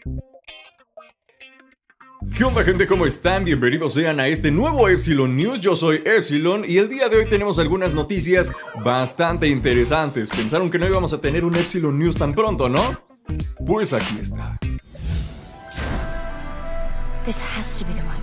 ¿Qué onda, gente? ¿Cómo están? Bienvenidos sean a este nuevo Epsilon News. Yo soy Epsilon y el día de hoy tenemos algunas noticias bastante interesantes. Pensaron que no íbamos a tener un Epsilon News tan pronto, ¿no? Pues aquí está. This has to be the right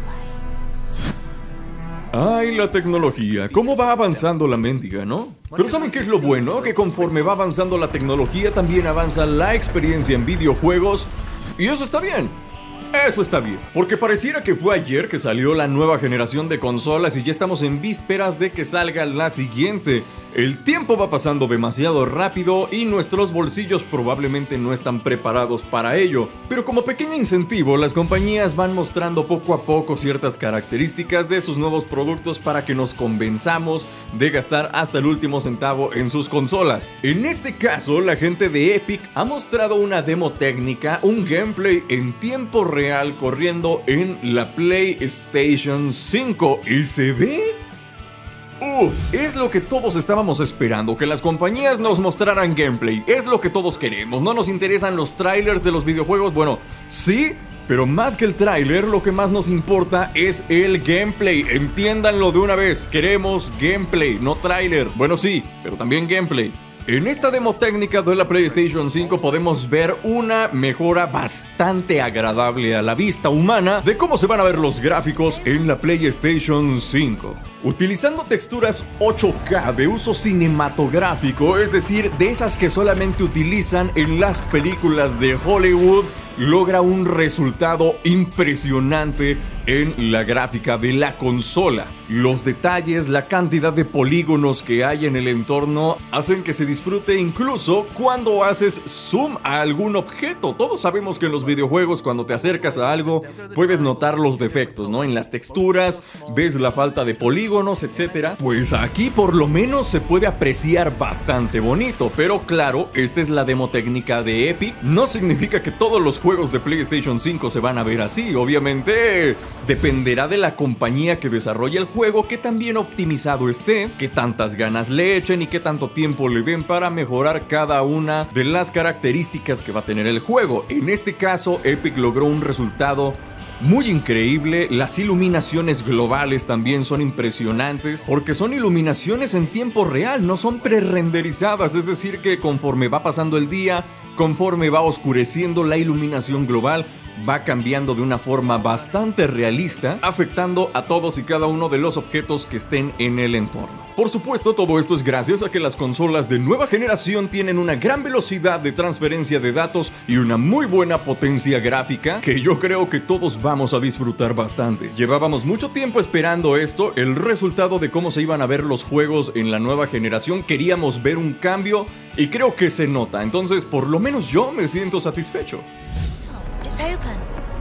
way. Ay, la tecnología, cómo va avanzando la mendiga, ¿no? Pero ¿saben qué es lo bueno? Que conforme va avanzando la tecnología también avanza la experiencia en videojuegos. Y eso está bien. Eso está bien, porque pareciera que fue ayer que salió la nueva generación de consolas y ya estamos en vísperas de que salga la siguiente. El tiempo va pasando demasiado rápido y nuestros bolsillos probablemente no están preparados para ello. Pero como pequeño incentivo, las compañías van mostrando poco a poco ciertas características de sus nuevos productos para que nos convenzamos de gastar hasta el último centavo en sus consolas. En este caso, la gente de Epic ha mostrado una demo técnica, un gameplay en tiempo real corriendo en la PlayStation 5 y se ve... es lo que todos estábamos esperando, que las compañías nos mostraran gameplay. Es lo que todos queremos. No nos interesan los trailers de los videojuegos. Bueno, sí, pero más que el tráiler, lo que más nos importa es el gameplay. Entiéndanlo de una vez. Queremos gameplay, no tráiler. Bueno, sí, pero también gameplay. En esta demo técnica de la PlayStation 5 podemos ver una mejora bastante agradable a la vista humana de cómo se van a ver los gráficos en la PlayStation 5. Utilizando texturas 8K de uso cinematográfico, es decir, de esas que solamente utilizan en las películas de Hollywood, logra un resultado impresionante en la gráfica de la consola. Los detalles, la cantidad de polígonos que hay en el entorno hacen que se disfrute incluso cuando haces zoom a algún objeto. Todos sabemos que en los videojuegos cuando te acercas a algo puedes notar los defectos, ¿no? En las texturas, ves la falta de polígonos, etc. Pues aquí por lo menos se puede apreciar bastante bonito, pero claro, esta es la demo técnica de Epic. No significa que todos los juegos de PlayStation 5 se van a ver así, obviamente dependerá de la compañía que desarrolle el juego, que tan bien optimizado esté, que tantas ganas le echen y que tanto tiempo le den para mejorar cada una de las características que va a tener el juego. En este caso, Epic logró un resultado muy increíble. Las iluminaciones globales también son impresionantes porque son iluminaciones en tiempo real, no son pre-renderizadas, es decir que conforme va pasando el día, conforme va oscureciendo, la iluminación global va cambiando de una forma bastante realista, afectando a todos y cada uno de los objetos que estén en el entorno. Por supuesto, todo esto es gracias a que las consolas de nueva generación tienen una gran velocidad de transferencia de datos y una muy buena potencia gráfica que yo creo que todos vamos a disfrutar bastante. Llevábamos mucho tiempo esperando esto, el resultado de cómo se iban a ver los juegos en la nueva generación. Queríamos ver un cambio y creo que se nota, entonces por lo menos yo me siento satisfecho. It's open.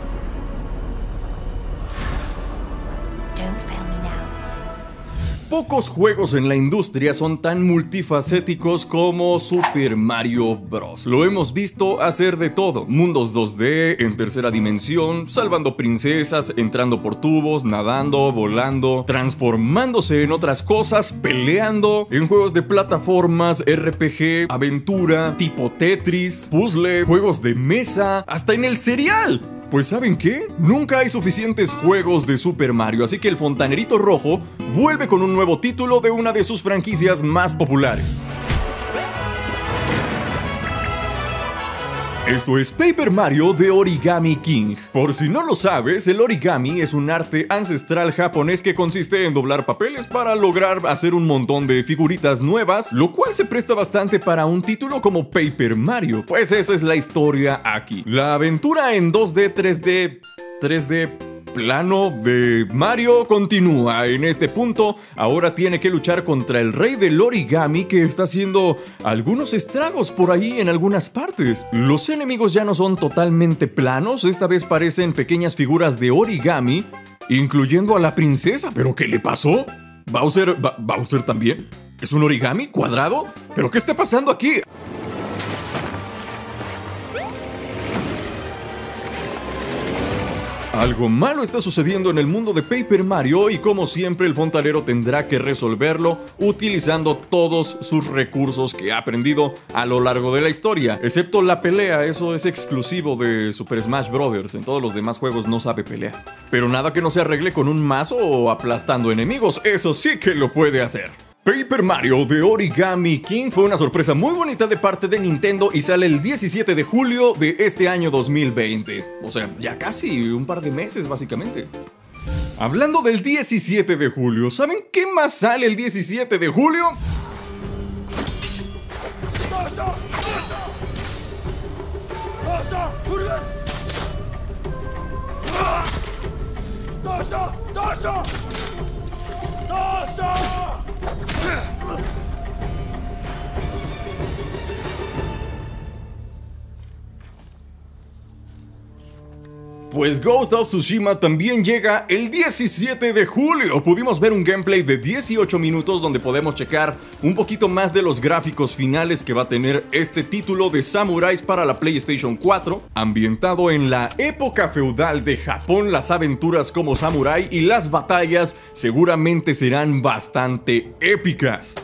Don't fail me now. Pocos juegos en la industria son tan multifacéticos como Super Mario Bros. Lo hemos visto hacer de todo: mundos 2D, en tercera dimensión, salvando princesas, entrando por tubos, nadando, volando, transformándose en otras cosas, peleando, en juegos de plataformas, RPG, aventura, tipo Tetris, puzzle, juegos de mesa, hasta en el serial. Pues ¿saben qué? Nunca hay suficientes juegos de Super Mario, así que el fontanerito rojo vuelve con un nuevo título de una de sus franquicias más populares. Esto es Paper Mario The Origami King. Por si no lo sabes, el origami es un arte ancestral japonés que consiste en doblar papeles para lograr hacer un montón de figuritas nuevas, lo cual se presta bastante para un título como Paper Mario. Pues esa es la historia aquí. La aventura en 2D, 3D plano de Mario continúa. En este punto, ahora tiene que luchar contra el rey del origami, que está haciendo algunos estragos por ahí en algunas partes. Los enemigos ya no son totalmente planos, esta vez parecen pequeñas figuras de origami, incluyendo a la princesa. ¿Pero qué le pasó? ¿Bowser también? ¿Es un origami cuadrado? ¿Pero qué está pasando aquí? Algo malo está sucediendo en el mundo de Paper Mario y como siempre el fontanero tendrá que resolverlo utilizando todos sus recursos que ha aprendido a lo largo de la historia. Excepto la pelea, eso es exclusivo de Super Smash Bros. En todos los demás juegos no sabe pelear. Pero nada que no se arregle con un mazo o aplastando enemigos, eso sí que lo puede hacer. Paper Mario The Origami King fue una sorpresa muy bonita de parte de Nintendo y sale el 17 de julio de este año 2020. O sea, ya casi un par de meses básicamente. Hablando del 17 de julio, ¿saben qué más sale el 17 de julio? Pues Ghost of Tsushima también llega el 17 de julio. Pudimos ver un gameplay de 18 minutos donde podemos checar un poquito más de los gráficos finales que va a tener este título de samuráis para la PlayStation 4. Ambientado en la época feudal de Japón, las aventuras como samurái y las batallas seguramente serán bastante épicas.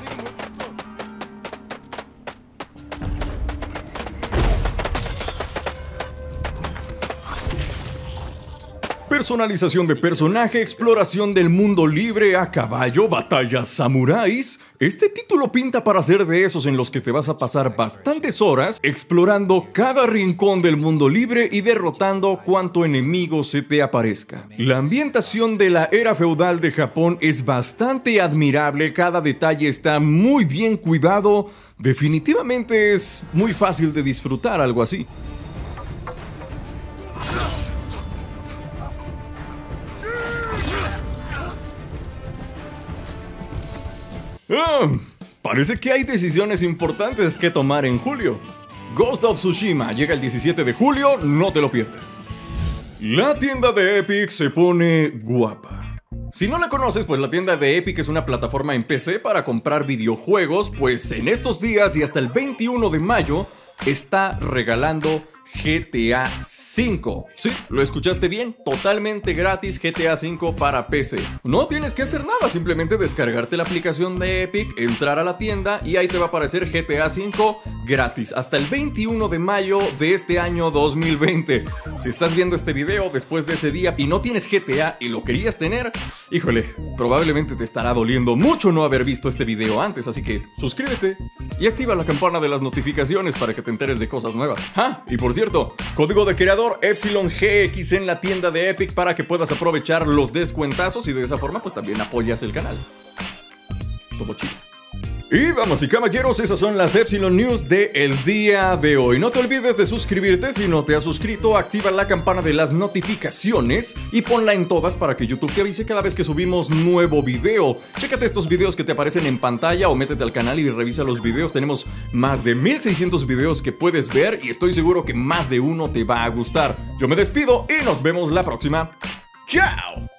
Personalización de personaje, exploración del mundo libre a caballo, batallas samuráis. Este título pinta para ser de esos en los que te vas a pasar bastantes horas explorando cada rincón del mundo libre y derrotando cuanto enemigo se te aparezca. La ambientación de la era feudal de Japón es bastante admirable, cada detalle está muy bien cuidado. Definitivamente es muy fácil de disfrutar algo así. Parece que hay decisiones importantes que tomar en julio. Ghost of Tsushima llega el 17 de julio, no te lo pierdas. La tienda de Epic se pone guapa. Si no la conoces, pues la tienda de Epic es una plataforma en PC para comprar videojuegos, pues en estos días y hasta el 21 de mayo está regalando GTA V. Sí, lo escuchaste bien, totalmente gratis GTA V para PC. No tienes que hacer nada, simplemente descargarte la aplicación de Epic, entrar a la tienda y ahí te va a aparecer GTA V gratis hasta el 21 de mayo de este año 2020. Si estás viendo este video después de ese día y no tienes GTA y lo querías tener, híjole, probablemente te estará doliendo mucho no haber visto este video antes, así que suscríbete y activa la campana de las notificaciones para que te enteres de cosas nuevas. Y por cierto, código de creador EpsilonGX en la tienda de Epic para que puedas aprovechar los descuentazos y de esa forma pues también apoyas el canal. Todo chido. Y damas y caballeros, esas son las Epsilon News del día de hoy. No te olvides de suscribirte si no te has suscrito, activa la campana de las notificaciones y ponla en todas para que YouTube te avise cada vez que subimos nuevo video. Chécate estos videos que te aparecen en pantalla o métete al canal y revisa los videos. Tenemos más de 1600 videos que puedes ver y estoy seguro que más de uno te va a gustar. Yo me despido y nos vemos la próxima. ¡Chao!